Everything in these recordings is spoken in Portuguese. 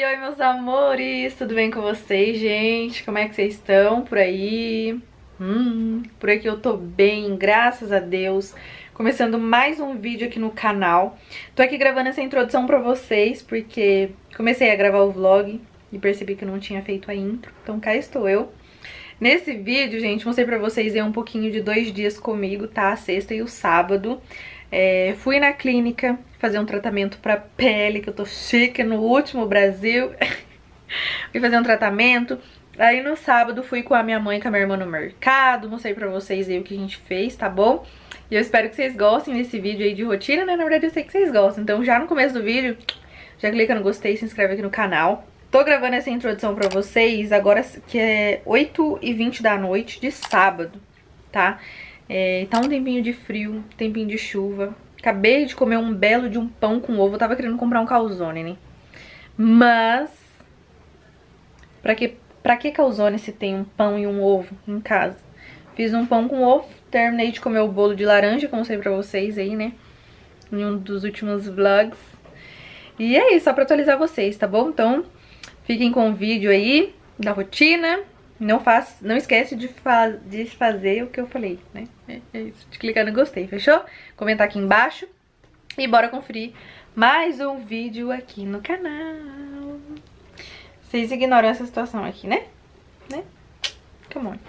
Oi, meus amores, tudo bem com vocês, gente? Como é que vocês estão por aí? Por aqui eu tô bem, graças a Deus. Começando mais um vídeo aqui no canal. Tô aqui gravando essa introdução pra vocês, porque comecei a gravar o vlog e percebi que não tinha feito a intro, então cá estou eu. Nesse vídeo, gente, mostrei pra vocês aí um pouquinho de 2 dias comigo, tá? A sexta e o sábado. Fui na clínica fazer um tratamento pra pele, que eu tô chique no último Brasil. Fui fazer um tratamento. Aí no sábado fui com a minha mãe e com a minha irmã no mercado. Mostrei pra vocês aí o que a gente fez, tá bom? E eu espero que vocês gostem desse vídeo aí de rotina, né? Na verdade eu sei que vocês gostam. Então já no começo do vídeo, já clica no gostei e se inscreve aqui no canal. Tô gravando essa introdução pra vocês agora que é 8h20 da noite de sábado, tá? Tá um tempinho de frio, tempinho de chuva. Acabei de comer um belo de um pão com ovo. Eu tava querendo comprar um calzone, né? Mas pra que calzone se tem um pão e um ovo em casa? Fiz um pão com ovo. Terminei de comer o bolo de laranja, como eu sei pra vocês aí, né? Em um dos últimos vlogs. E é isso, só pra atualizar vocês, tá bom? Então, fiquem com o vídeo aí da rotina. Não esquece de fazer o que eu falei, né? É isso, de clicar no gostei, fechou? Comentar aqui embaixo. E bora conferir mais um vídeo aqui no canal. Vocês ignoram essa situação aqui, né? Come on.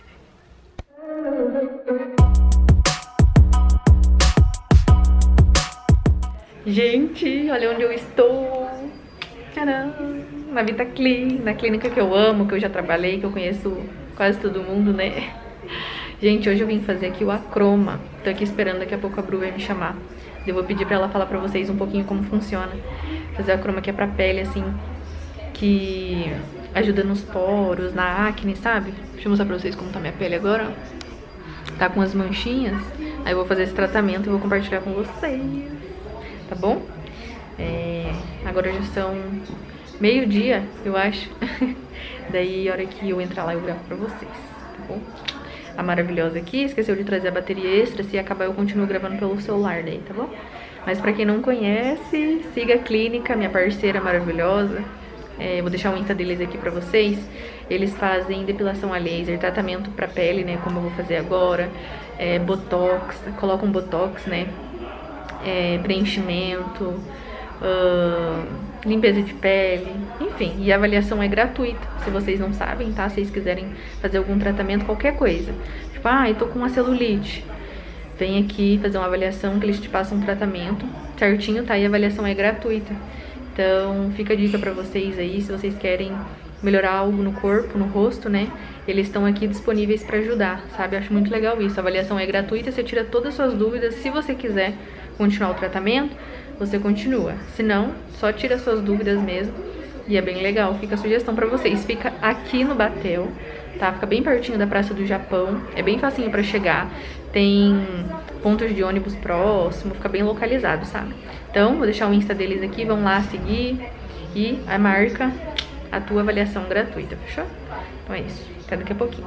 Gente, olha onde eu estou. Caramba. Na Vitaclin, na clínica que eu amo, que eu já trabalhei, que eu conheço quase todo mundo, né? Gente, hoje eu vim fazer aqui o acroma. Tô aqui esperando, daqui a pouco a Bru vai me chamar. Eu vou pedir pra ela falar pra vocês um pouquinho como funciona. Fazer o acroma que é pra pele, assim, que ajuda nos poros, na acne, sabe? Deixa eu mostrar pra vocês como tá minha pele agora. Tá com as manchinhas. Aí eu vou fazer esse tratamento e vou compartilhar com vocês. Tá bom? Agora já são meio-dia, eu acho. Daí, a hora que eu entrar lá, eu gravo pra vocês, tá bom? A maravilhosa aqui esqueceu de trazer a bateria extra. Se acabar, eu continuo gravando pelo celular daí, tá bom? Mas pra quem não conhece, siga a clínica, minha parceira maravilhosa. Vou deixar o Insta deles aqui pra vocês. Eles fazem depilação a laser, tratamento pra pele, né? Como eu vou fazer agora. Botox, colocam botox, né? Preenchimento, limpeza de pele, enfim, e a avaliação é gratuita, se vocês não sabem, tá? Se vocês quiserem fazer algum tratamento, qualquer coisa, tipo, eu tô com uma celulite, vem aqui fazer uma avaliação que eles te passam um tratamento certinho, tá? E a avaliação é gratuita. Então fica a dica pra vocês aí, se vocês querem melhorar algo no corpo, no rosto, né? Eles estão aqui disponíveis pra ajudar, sabe? Eu acho muito legal isso. A avaliação é gratuita, você tira todas as suas dúvidas. Se você quiser continuar o tratamento, você continua. Se não, só tira suas dúvidas mesmo. E é bem legal. Fica a sugestão pra vocês. Fica aqui no Batel, tá? Fica bem pertinho da Praça do Japão. É bem facinho pra chegar. Tem pontos de ônibus próximo. Fica bem localizado, sabe? Então, vou deixar o Insta deles aqui. Vão lá seguir. E a marca a tua avaliação gratuita, fechou? Então é isso. Até daqui a pouquinho.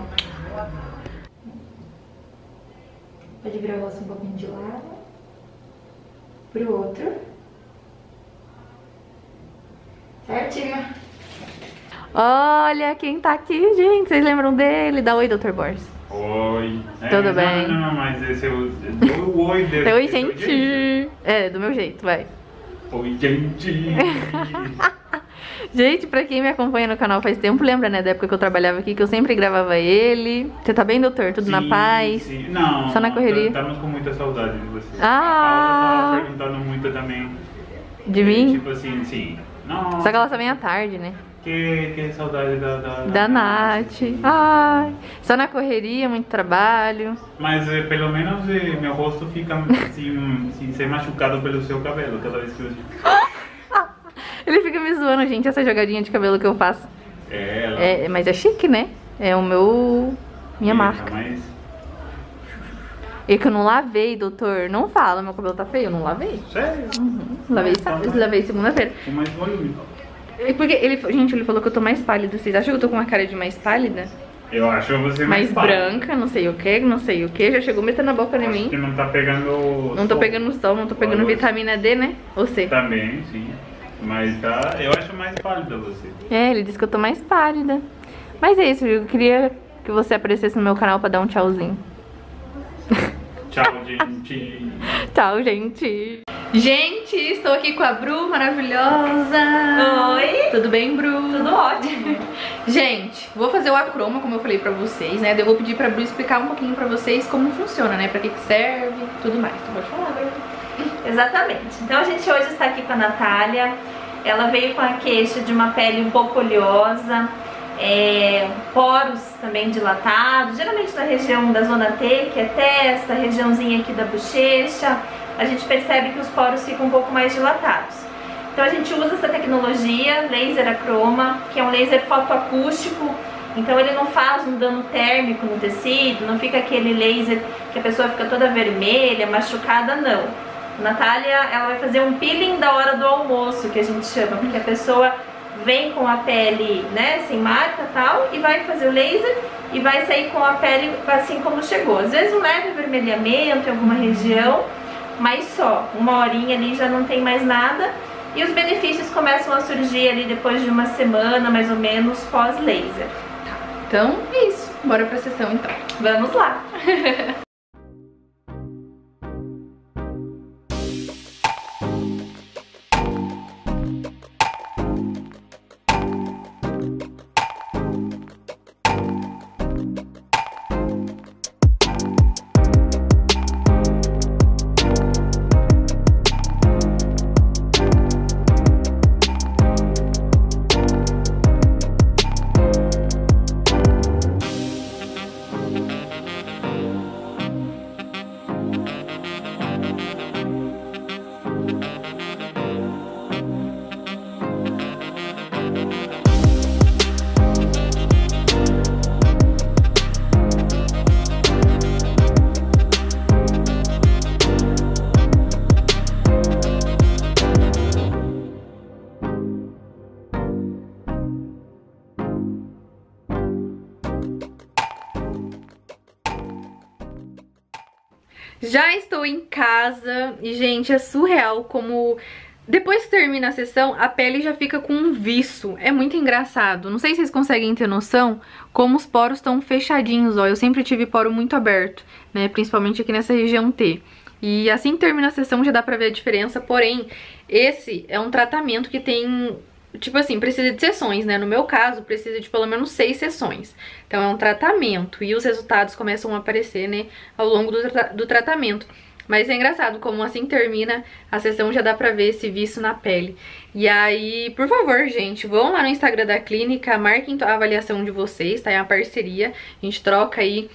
Pode virar o rosto um pouquinho de lado. Pro outro. Certinho. Olha quem tá aqui, gente. Vocês lembram dele? Dá oi, Dr. Borges. Oi. Tudo bem? Não, mas esse é o oi dele. Oi, gente. Do meu jeito, vai. Oi, gente. Gente, pra quem me acompanha no canal faz tempo, lembra, né, da época que eu trabalhava aqui, que eu sempre gravava ele. Você tá bem, doutor? Tudo na paz? Sim. Não, só na correria? Estamos com muita saudade de você. A Paula tava perguntando muito também. De mim? Tipo assim, sim. Nossa. Só que ela só vem à tarde, né? Que saudade da Nath. Ai, só na correria, muito trabalho. Mas pelo menos meu rosto fica assim, sem ser machucado pelo seu cabelo toda vez que eu... Ele fica me zoando, gente, essa jogadinha de cabelo que eu faço. Mas é chique, né? É minha marca. Mas... E que eu não lavei, doutor. Não fala, meu cabelo tá feio, eu não lavei. Sério? Lavei segunda-feira. Com mais volume. Porque ele falou que eu tô mais pálida. Vocês acham que eu tô com uma cara de mais pálida? Eu acho você mais branca, não sei o que. Já chegou metendo a boca em mim. Que não tá pegando Não tô pegando sol, não tô pegando vitamina D, né? Ou C? Também, sim. Mas tá, eu acho mais pálida você. É, ele disse que eu tô mais pálida. Mas é isso, eu queria que você aparecesse no meu canal pra dar um tchauzinho. Tchau, gente. Tchau, gente. Gente, estou aqui com a Bru, maravilhosa. Oi. Tudo bem, Bru? Tudo ótimo. Gente, vou fazer o acroma, como eu falei pra vocês, né? Eu vou pedir pra Bru explicar um pouquinho pra vocês como funciona, né? Pra que serve, tudo mais. Então pode falar, Bru. Exatamente. Então a gente hoje está aqui com a Natália. Ela veio com a queixa de uma pele um pouco oleosa, poros também dilatados, geralmente na região da zona T, que é testa, regiãozinha aqui da bochecha. A gente percebe que os poros ficam um pouco mais dilatados. Então a gente usa essa tecnologia, laser acroma, que é um laser fotoacústico. Então ele não faz um dano térmico no tecido, não fica aquele laser que a pessoa fica toda vermelha, machucada, não. A Natália, ela vai fazer um peeling da hora do almoço, que a gente chama, porque a pessoa vem com a pele, né, sem marca e tal, e vai fazer o laser e vai sair com a pele assim como chegou. Às vezes um leve avermelhamento em alguma região, mas só, uma horinha ali já não tem mais nada. E os benefícios começam a surgir ali depois de uma semana, mais ou menos, pós-laser. Então é isso, bora pra sessão então. Vamos lá! Já estou em casa e, gente, é surreal como depois que termina a sessão, a pele já fica com um viço. É muito engraçado. Não sei se vocês conseguem ter noção como os poros estão fechadinhos, ó. Eu sempre tive poro muito aberto, né? Principalmente aqui nessa região T. E assim que termina a sessão já dá pra ver a diferença. Porém, esse é um tratamento que tem... Tipo assim, precisa de sessões, né? No meu caso, precisa de pelo menos 6 sessões. Então é um tratamento e os resultados começam a aparecer, né, ao longo do tratamento. Mas é engraçado como assim que termina a sessão já dá pra ver esse viço na pele. E aí, por favor, gente, vão lá no Instagram da clínica, marquem a avaliação de vocês, tá? É uma parceria, a gente troca aí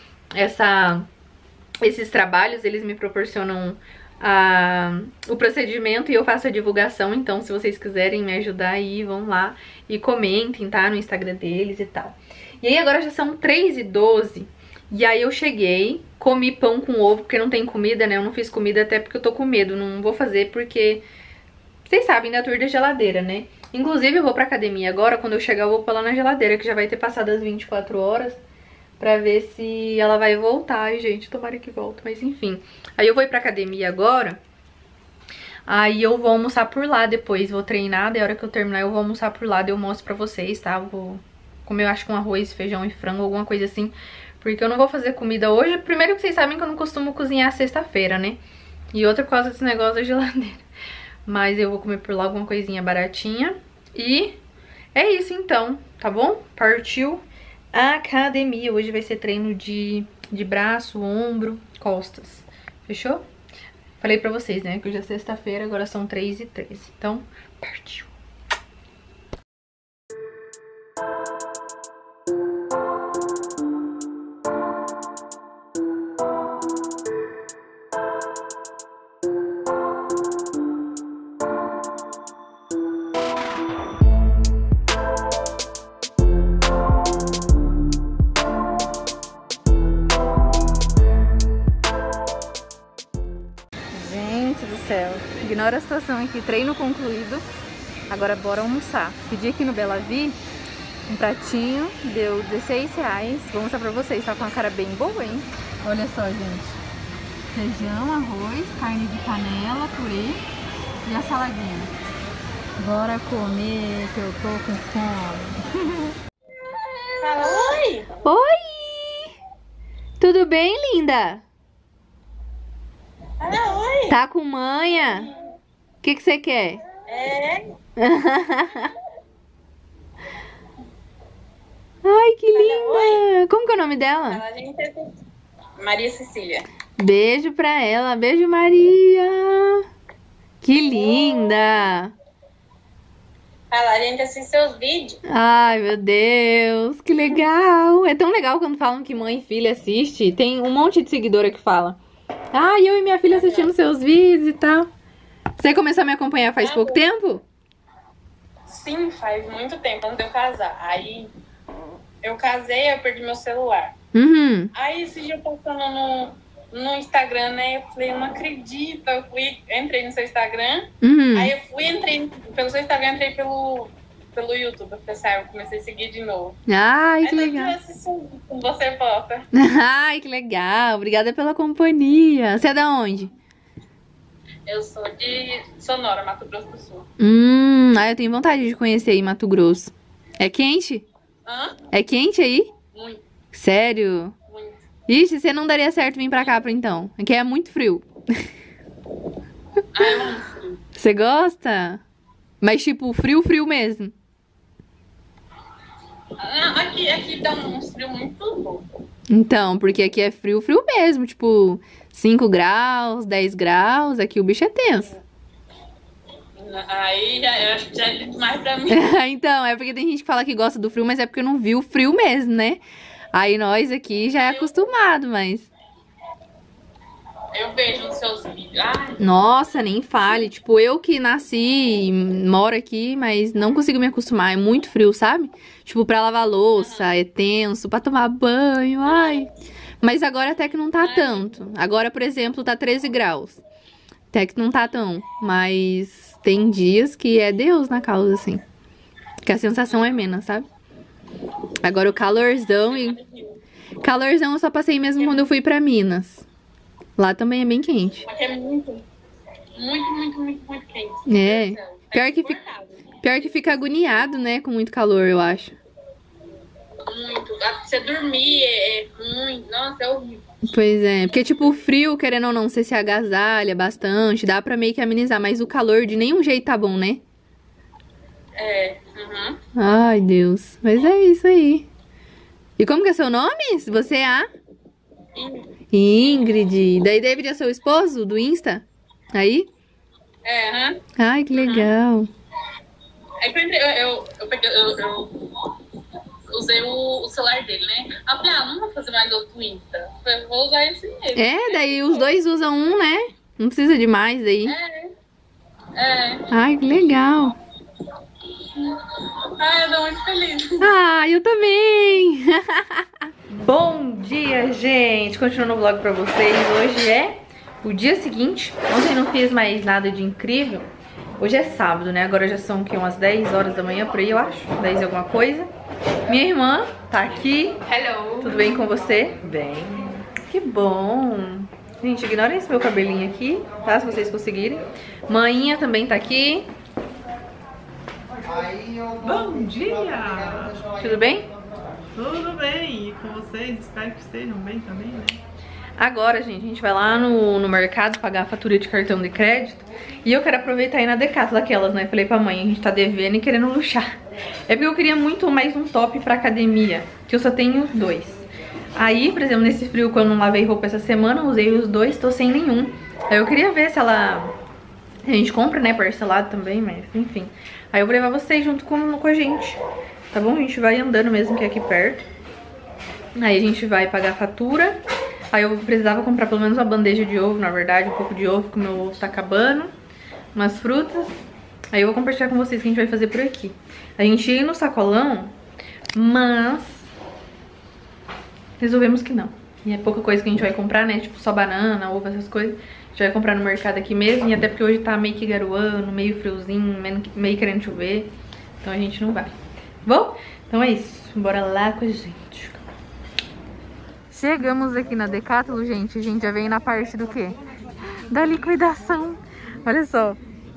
esses trabalhos, eles me proporcionam o procedimento e eu faço a divulgação. Então se vocês quiserem me ajudar aí, vão lá e comentem, tá? No Instagram deles e tal. E aí agora já são 3h12 e aí eu cheguei, comi pão com ovo porque não tem comida, né? Eu não fiz comida até porque eu tô com medo, não vou fazer porque vocês sabem da tour da geladeira, né? Inclusive eu vou pra academia agora, quando eu chegar eu vou pôr lá na geladeira, que já vai ter passado as 24 horas. Pra ver se ela vai voltar. Ai, gente, tomara que volte, mas enfim. Aí eu vou ir pra academia agora. Aí eu vou almoçar por lá depois. Vou treinar, daí a hora que eu terminar eu vou almoçar por lá. Daí eu mostro pra vocês, tá? Vou comer, eu acho, com arroz, feijão e frango, alguma coisa assim. Porque eu não vou fazer comida hoje. Primeiro que vocês sabem que eu não costumo cozinhar sexta-feira, né? E outra por causa desse negócio da geladeira. Mas eu vou comer por lá alguma coisinha baratinha. E é isso então, tá bom? Partiu academia. Hoje vai ser treino de braço, ombro, costas. Fechou? Falei pra vocês, né? Que hoje é sexta-feira, agora são 3h13. Então, partiu. Ignora a situação aqui, treino concluído. Agora bora almoçar. Pedi aqui no Bela Vi um pratinho, deu R$16. Vou mostrar pra vocês, tá com uma cara bem boa, hein? Olha só, gente. Feijão, arroz, carne de panela, purê e a saladinha. Bora comer, que eu tô com fome. Fala, oi! Oi! Tudo bem, linda? Fala, oi! Tá com manha? O que você quer? É? Ai, que Fala, linda! Como que é o nome dela? Fala, gente. Maria Cecília. Beijo pra ela. Beijo, Maria! Que linda! Fala, a gente assiste seus vídeos. Ai, meu Deus, que legal! É tão legal quando falam que mãe e filha assiste. Tem um monte de seguidora que fala. Ah, eu e minha filha assistindo seus vídeos e tal. Você começou a me acompanhar faz pouco tempo? Sim, faz muito tempo, antes de eu casar. Aí eu casei, eu perdi meu celular. Uhum. Aí esse dia eu postando no Instagram, né? Eu falei, eu não acredito. Eu entrei no seu Instagram. Uhum. Aí eu entrei pelo seu Instagram, entrei pelo YouTube. Eu falei, eu comecei a seguir de novo. Ai, que Aí legal. eu assisti com você, volta. Ai, que legal. Obrigada pela companhia. Você é da onde? Eu sou de Sonora, Mato Grosso do Sul. Eu tenho vontade de conhecer aí Mato Grosso. É quente? Hã? É quente aí? Muito, Sério? muito. Ixi, você não daria certo vir pra cá, então. Aqui é muito frio. Eu amo frio. Você gosta? Mas tipo, frio, frio mesmo. Aqui dá um frio muito bom. Então, porque aqui é frio, frio mesmo. Tipo, 5 graus, 10 graus. Aqui o bicho é tenso. Aí eu acho que já é demais pra mim. Então, é porque tem gente que fala que gosta do frio, mas é porque não viu o frio mesmo, né? Aí nós aqui já é acostumado, mas... Eu vejo nos seus vídeos. Ai, Nossa, nem fale. Tipo, eu que nasci e moro aqui, mas não consigo me acostumar. É muito frio, sabe? Tipo, pra lavar louça, é tenso. Pra tomar banho, ai. Mas agora até que não tá tanto. Agora, por exemplo, tá 13 graus. Até que não tá tão. Mas tem dias que é Deus na causa, assim. Que a sensação é menos, sabe? Agora o calorzão e... Calorzão eu só passei mesmo quando eu fui pra Minas. Lá também é bem quente. aqui é muito quente. É. Meu Deus do céu. Pior que fica... Pior que fica agoniado, né? Com muito calor, eu acho. Muito. Você dormir é ruim. Nossa, é horrível. Pois é. Porque, tipo, o frio, querendo ou não, você se agasalha bastante. Dá pra meio que amenizar. Mas o calor de nenhum jeito tá bom, né? É. Uhum. Ai, Deus. Mas é isso aí. E como que é seu nome? Se você é a... Ingrid. Daí David é seu esposo do Insta? Aí? É, aham. Ai, que legal. Aí que eu entrei, eu usei o celular dele, né? Aí eu falei, não vou fazer mais outro Insta. Eu falei, vou usar esse mesmo. É, daí os dois usam um, né? Não precisa de mais daí. É. Ai, que legal. Ai, eu tô muito feliz. Ah, eu também. Bom dia, gente. Continuando o vlog pra vocês. Hoje é o dia seguinte. Ontem não fiz mais nada de incrível. Hoje é sábado, né? Agora já são que umas 10 horas da manhã, por aí eu acho. 10 e alguma coisa. Minha irmã tá aqui. Hello! Tudo bem com você? Bem. Que bom. Gente, ignorem esse meu cabelinho aqui, tá? Se vocês conseguirem. Maninha também tá aqui. Bom dia! Tudo bem? Tudo bem? E com vocês? Espero que estejam bem também, né? Agora, gente, a gente vai lá no mercado pagar a fatura de cartão de crédito. E eu quero aproveitar aí na Decathlon daquelas, né? Falei pra mãe, a gente tá devendo e querendo luxar. É porque eu queria muito mais um top pra academia, que eu só tenho 2. Aí, por exemplo, nesse frio, quando eu não lavei roupa essa semana, eu usei os 2, tô sem nenhum. Aí eu queria ver se ela... A gente compra, né, parcelado também, mas enfim. Aí eu vou levar vocês junto com a gente, tá bom? A gente vai andando mesmo, que é aqui perto. Aí a gente vai pagar a fatura. Aí eu precisava comprar pelo menos uma bandeja de ovo, na verdade, um pouco de ovo, porque o meu ovo tá acabando. Umas frutas. Aí eu vou compartilhar com vocês o que a gente vai fazer por aqui. A gente ia no sacolão, mas resolvemos que não. E é pouca coisa que a gente vai comprar, né? Tipo só banana, ovo, essas coisas. A gente vai comprar no mercado aqui mesmo. E até porque hoje tá meio que garoando, meio friozinho, meio querendo chover. Então a gente não vai. Bom, então é isso. Bora lá com a gente. Chegamos aqui na Decathlon, gente. A gente já veio na parte do quê? Da liquidação. Olha só.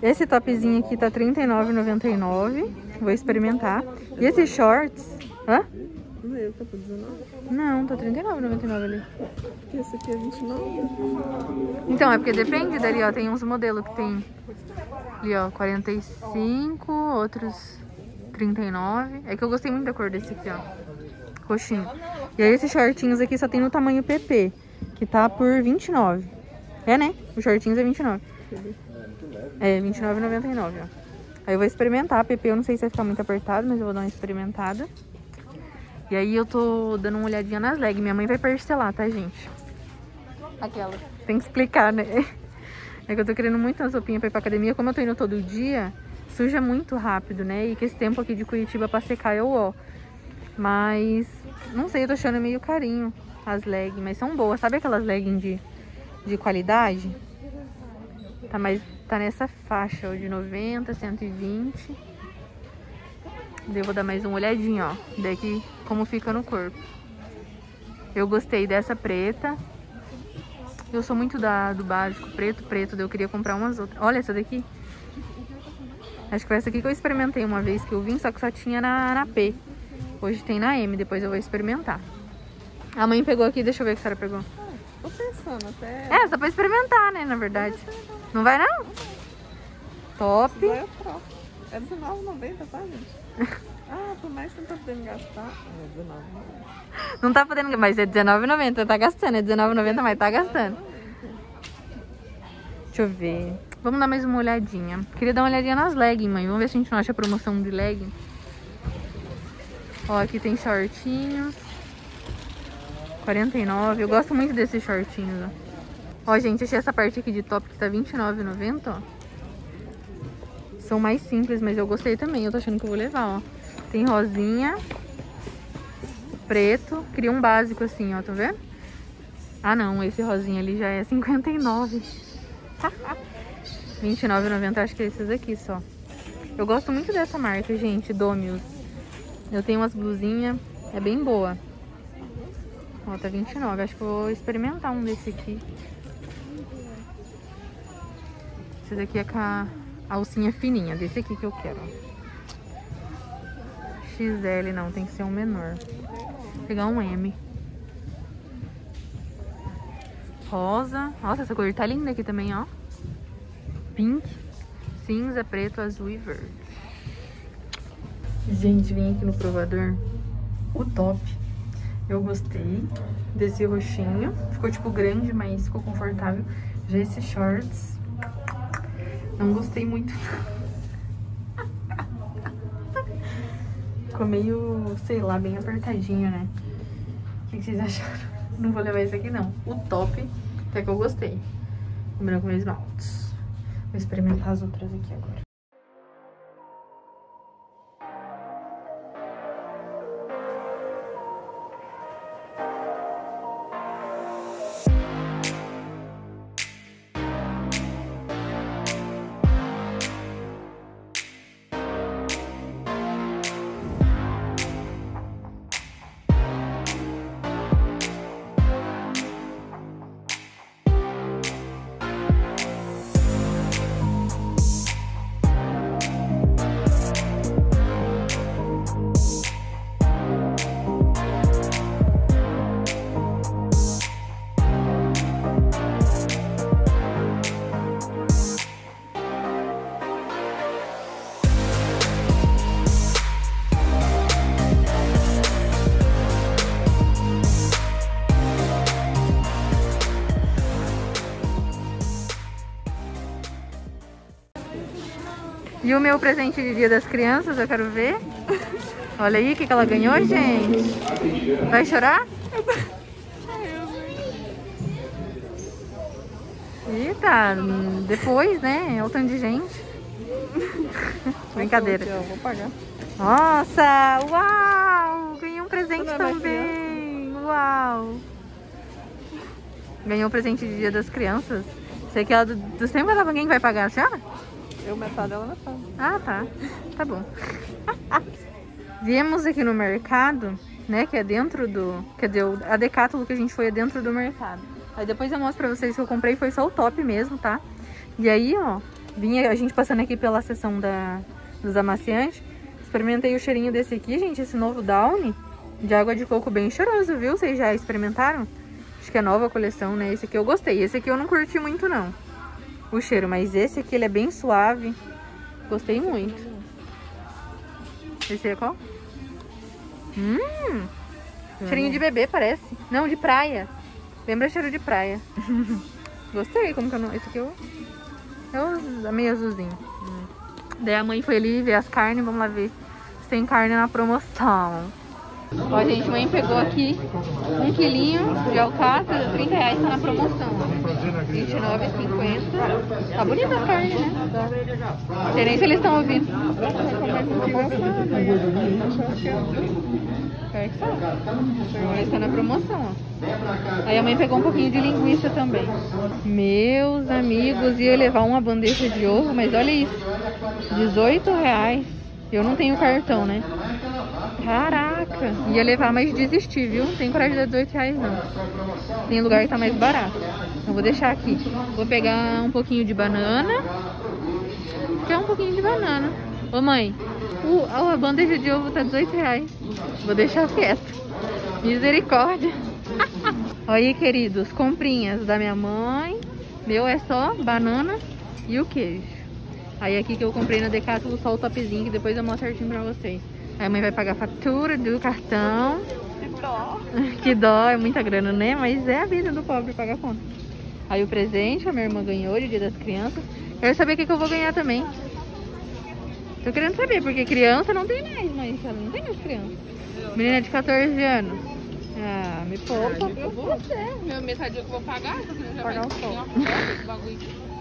Esse topzinho aqui tá R$39,99. Vou experimentar. E esses shorts... Hã? Tá por 19? Não, tá R$39,99 ali. Porque esse aqui é 29. Então, é porque depende dali, ó. Tem uns modelos que tem ali, ó, 45, outros 39. É que eu gostei muito da cor desse aqui, ó. Roxinho. E aí esses shortinhos aqui só tem no tamanho PP, que tá por 29. É, né? Os shortinhos é 29. É, R$29,99, ó. Aí eu vou experimentar. PP eu não sei se vai ficar muito apertado, mas eu vou dar uma experimentada. E aí eu tô dando uma olhadinha nas leggings. Minha mãe vai parcelar, tá, gente? Aquela. Tem que explicar, né? É que eu tô querendo muito umas roupinhas pra ir pra academia. Como eu tô indo todo dia, suja muito rápido, né? E que esse tempo aqui de Curitiba pra secar eu, ó. Mas, não sei, eu tô achando meio carinho as leggings. Mas são boas. Sabe aquelas leggings de qualidade? Tá nessa faixa, ó, de 90, 120. Eu vou dar mais uma olhadinha, ó. Daqui como fica no corpo. Eu gostei dessa preta. Eu sou muito do básico, preto. Daí eu queria comprar umas outras. Olha essa daqui. Acho que foi essa aqui que eu experimentei uma vez que eu vim, só que só tinha na P. Hoje tem na M, depois eu vou experimentar. A mãe pegou aqui, deixa eu ver o que a senhora pegou. Tô pensando até... É, só pra experimentar, né, na verdade. Não vai não? Top. É R$19,90, tá, gente? Ah, por mais que não tá podendo gastar. É R$19,90. Não tá podendo, mas é R$19,90, tá gastando. É R$19,90, mas tá gastando. Deixa eu ver. Vamos dar mais uma olhadinha. Queria dar uma olhadinha nas leggings, mãe. Vamos ver se a gente não acha promoção de legging. Ó, aqui tem shortinhos. 49. Eu gosto muito desses shortinhos, ó. Ó, gente, achei essa parte aqui de top que tá R$29,90, ó. São mais simples, mas eu gostei também. Eu tô achando que eu vou levar, ó. Tem rosinha, preto. Queria um básico assim, ó, tá vendo? Ah, não, esse rosinha ali já é 59. R$29,90, acho que é esses aqui só. Eu gosto muito dessa marca, gente, Domios. Eu tenho umas blusinhas, é bem boa. Ó, tá 29, acho que eu vou experimentar um desse aqui. Esse daqui é com a alcinha fininha, desse aqui que eu quero. XL não, tem que ser um menor. Vou pegar um M. Rosa. Nossa, essa cor tá linda aqui também, ó. Pink, cinza, preto, azul e verde. Gente, vim aqui no provador. O top. Eu gostei desse roxinho. Ficou tipo grande, mas ficou confortável. Já esses shorts, não gostei muito. Ficou meio, sei lá, bem apertadinho, né? O que vocês acharam? Não vou levar esse aqui, não. O top, até que eu gostei. Combinando com meus esmaltes. Vou experimentar as outras aqui agora. E o meu presente de Dia das Crianças, eu quero ver. Olha aí o que ela ganhou, gente. Vai chorar? Eita, depois, né? É o tanto de gente. Brincadeira. Eu vou pagar. Nossa, uau! Ganhei um presente também. Uau! Ganhou um presente de Dia das Crianças. Sei que ela do sempre ela alguém vai pagar, a senhora? Eu metade, ela metade. Ah, tá. Tá bom. Viemos aqui no mercado, né? Que é dentro do... Quer dizer, a Decathlon que a gente foi é dentro do mercado. Aí depois eu mostro pra vocês que eu comprei, foi só o top mesmo, tá? E aí, ó, Vinha a gente passando aqui pela seção dos amaciantes. Experimentei o cheirinho desse aqui, gente. Esse novo Downy de água de coco bem cheiroso, viu? Vocês já experimentaram? Acho que é nova coleção, né? Esse aqui eu gostei. Esse aqui eu não curti muito, não. O cheiro. Mas esse aqui, ele é bem suave. Gostei muito. Esse é qual? Cheirinho de bebê, parece. Não, de praia. Lembra cheiro de praia. Gostei. Como que eu não... Esse aqui eu meio azulzinho. Daí a mãe foi ali ver as carnes. Vamos lá ver se tem carne na promoção. Ó, gente, a mãe pegou aqui 1 quilinho de alcatra, R$30, tá na promoção. R$29,50. Tá bonita a carne, né? Não sei nem se eles estão ouvindo. Mas tá na promoção, ó. Aí a mãe pegou um pouquinho de linguiça também. Meus amigos, ia levar uma bandeja de ovo, mas olha isso. R$18. Eu não tenho cartão, né? Caraca, ia levar, mas desisti, viu? Não tem coragem de dar R$18 não. Tem lugar que tá mais barato. Então vou deixar aqui. Vou pegar um pouquinho de banana. Quer um pouquinho de banana. Ô mãe, a bandeja de ovo tá R$18. Vou deixar quieto. Misericórdia. Olha aí, queridos, comprinhas da minha mãe. Meu é só banana e o queijo. Aí aqui que eu comprei na Decathlon só o topzinho, que depois eu mostro certinho pra vocês. Aí a mãe vai pagar a fatura do cartão. Que dó. Que dó, é muita grana, né? Mas é a vida do pobre pagar conta. Aí o presente a minha irmã ganhou de Dia das Crianças. Quero saber o que eu vou ganhar também. Tô querendo saber, porque criança não tem mais, mas ela não tem mais criança. Menina de 14 anos. Ah, me poupa. Eu vou meu metade que eu vou pagar, já Pagar vai um ter pouco. uma bagulho.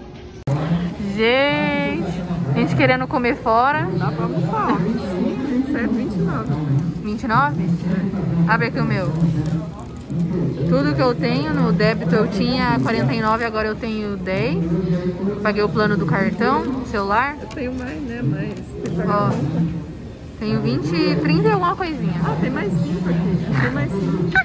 Gente, a gente querendo comer fora. Dá pra almoçar, ó. 25, 27, 29. 29? Abre aqui o meu. Tudo que eu tenho no débito eu tinha 49, agora eu tenho 10. Paguei o plano do cartão, celular. Eu tenho mais, né? Mas você paga Ó, a conta. tenho 20, 30 e alguma coisinha. Ah, tem mais 5 aqui. Tem mais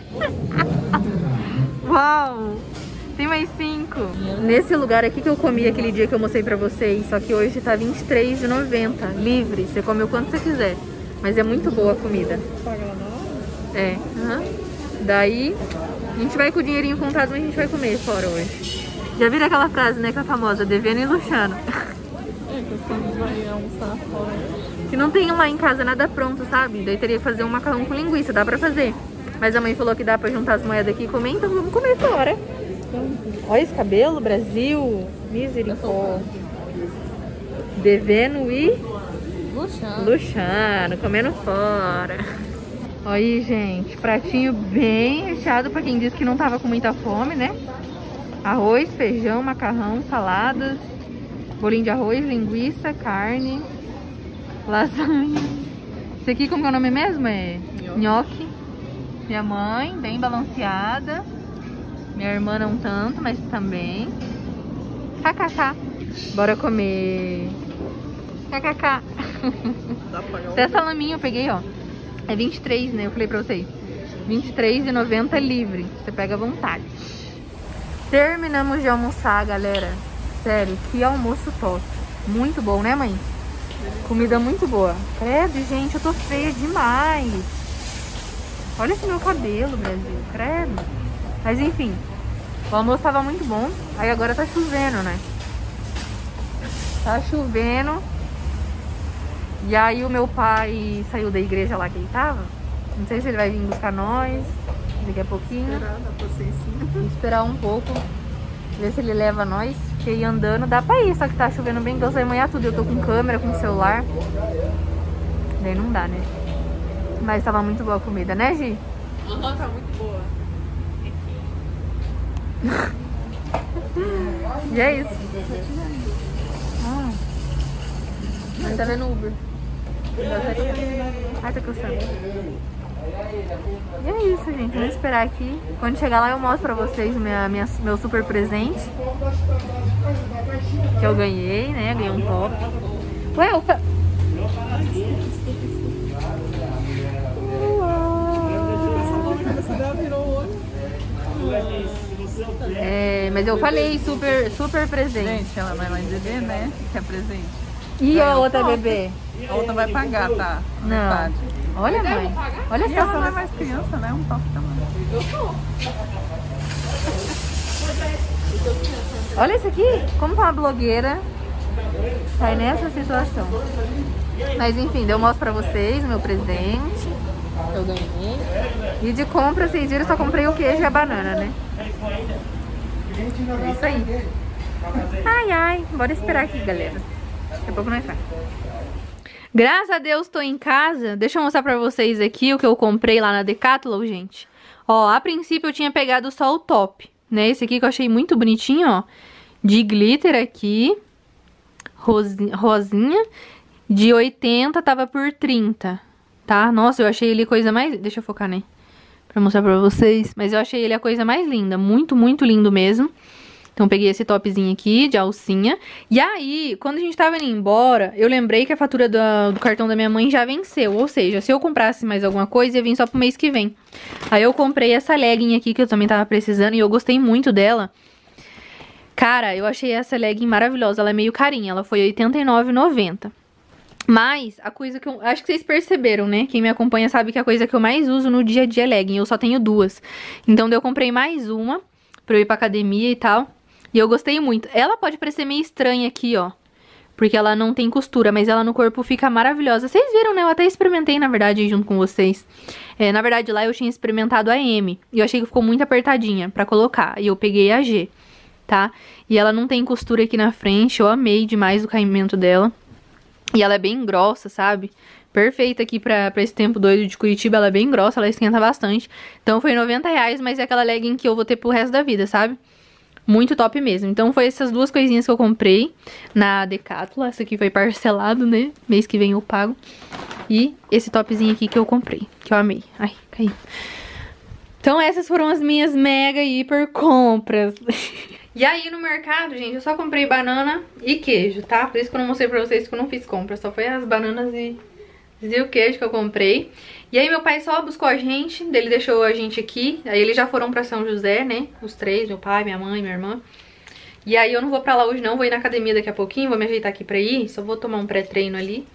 5. Uau! Tem mais 5. Nesse lugar aqui que eu comi aquele dia que eu mostrei pra vocês, só que hoje tá R$23,90, livre. Você come o quanto você quiser. Mas é muito boa a comida. Paga lá na hora? É. Daí, a gente vai com o dinheirinho contado, mas a gente vai comer fora hoje. Já viram aquela frase, né, que é famosa, devendo e luxando. É, que você vai almoçar fora. Que não tem lá em casa nada pronto, sabe? Daí teria que fazer um macarrão com linguiça, dá pra fazer. Mas a mãe falou que dá pra juntar as moedas aqui e comer, então vamos comer fora. Olha esse cabelo, Brasil. Misericórdia. Devendo e luxando, comendo fora. Olha aí, gente. Pratinho bem recheado pra quem disse que não tava com muita fome, né? Arroz, feijão, macarrão, saladas, bolinho de arroz, linguiça, carne, lasanha. Esse aqui, como é o nome mesmo? É nhoque. Minha mãe, bem balanceada. Minha irmã não tanto, mas também. KKK. Bora comer. KKK. Até salaminho eu peguei, ó. É 23, né? Eu falei pra vocês. R$23,90 livre. Você pega à vontade. Terminamos de almoçar, galera. Sério, que almoço top. Muito bom, né, mãe? Comida muito boa. Credo, gente, eu tô feia demais. Olha esse meu cabelo, Brasil. Credo. Mas enfim, o almoço tava muito bom. Aí agora tá chovendo, né? Tá chovendo. E aí o meu pai saiu da igreja lá que ele tava. Não sei se ele vai vir buscar nós daqui a pouquinho. Esperar um pouco. Ver se ele leva nós. Porque ir andando dá pra ir, só que tá chovendo bem. Então vai manhar tudo. Eu tô com câmera, com celular. Daí não dá, né? Mas tava muito boa a comida, né, Gi? Aham, tá muito boa. E é isso. Mas tá vendo Uber. Ai, tá cansando. E é isso, gente. Vamos esperar aqui. Quando chegar lá eu mostro pra vocês meu super presente. Que eu ganhei, né? Ganhei um top. Ué, mas eu falei super presente. Gente, ela vai lá em bebê, né? Que é presente. E a Aí eu outra compro. bebê? A outra vai pagar, tá? Não. Metade. Olha, mãe. Olha a E ela não é situação. mais criança, né? Um toque também. Olha isso aqui. Como uma blogueira tá nessa situação. Mas enfim, eu mostro pra vocês o meu presente. Eu ganhei. E de compra, vocês viram, eu só comprei o queijo e a banana, né? É isso aí. Ai, ai. Bora esperar aqui, galera. Daqui a pouco nós vai. Graças a Deus tô em casa. Deixa eu mostrar pra vocês aqui o que eu comprei lá na Decathlon, gente. Ó, a princípio eu tinha pegado só o top, né? Esse aqui que eu achei muito bonitinho, ó. De glitter aqui. Rosinha. De 80 tava por 30, tá? Nossa, eu achei ele coisa mais... Deixa eu focar, né? Pra mostrar pra vocês. Mas eu achei ele a coisa mais linda. Muito, muito lindo mesmo. Então, peguei esse topzinho aqui, de alcinha. E aí, quando a gente tava indo embora, eu lembrei que a fatura do cartão da minha mãe já venceu. Ou seja, se eu comprasse mais alguma coisa, ia vir só pro mês que vem. Aí eu comprei essa legging aqui, que eu também tava precisando, e eu gostei muito dela. Cara, eu achei essa legging maravilhosa. Ela é meio carinha, ela foi R$ 89,90. Mas, a coisa que eu... Acho que vocês perceberam, né? Quem me acompanha sabe que a coisa que eu mais uso no dia a dia é legging. Eu só tenho duas. Então, eu comprei mais uma pra eu ir pra academia e tal. E eu gostei muito. Ela pode parecer meio estranha aqui, ó. Porque ela não tem costura, mas ela no corpo fica maravilhosa. Vocês viram, né? Eu até experimentei, na verdade, junto com vocês. Na verdade, lá eu tinha experimentado a M. E eu achei que ficou muito apertadinha pra colocar. E eu peguei a G, tá? E ela não tem costura aqui na frente. Eu amei demais o caimento dela. E ela é bem grossa, sabe? Perfeita aqui pra esse tempo doido de Curitiba. Ela é bem grossa, ela esquenta bastante. Então foi R$90, mas é aquela legging que eu vou ter pro resto da vida, sabe? Muito top mesmo. Então foi essas duas coisinhas que eu comprei na Decathlon. Essa aqui foi parcelado, né? Mês que vem eu pago. E esse topzinho aqui que eu comprei, que eu amei. Ai, caiu. Então essas foram as minhas mega hiper compras. E aí no mercado, gente, eu só comprei banana e queijo, tá? Por isso que eu não mostrei pra vocês que eu não fiz compra. Só foi as bananas e o queijo que eu comprei. E aí meu pai só buscou a gente, ele deixou a gente aqui. Aí eles já foram pra São José, né? Os três, meu pai, minha mãe, minha irmã. E aí eu não vou pra lá hoje não, vou ir na academia daqui a pouquinho, vou me ajeitar aqui pra ir. Só vou tomar um pré-treino ali.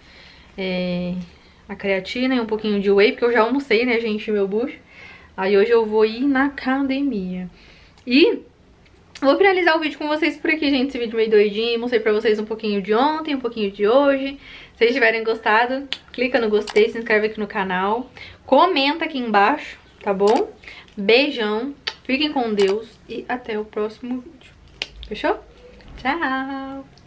A creatina e um pouquinho de whey, porque eu já almocei, né, gente, meu bucho. Aí hoje eu vou ir na academia. E vou finalizar o vídeo com vocês por aqui, gente. Esse vídeo meio doidinho. Mostrei pra vocês um pouquinho de ontem, um pouquinho de hoje. Se vocês tiverem gostado, clica no gostei, se inscreve aqui no canal. Comenta aqui embaixo, tá bom? Beijão, fiquem com Deus e até o próximo vídeo. Fechou? Tchau!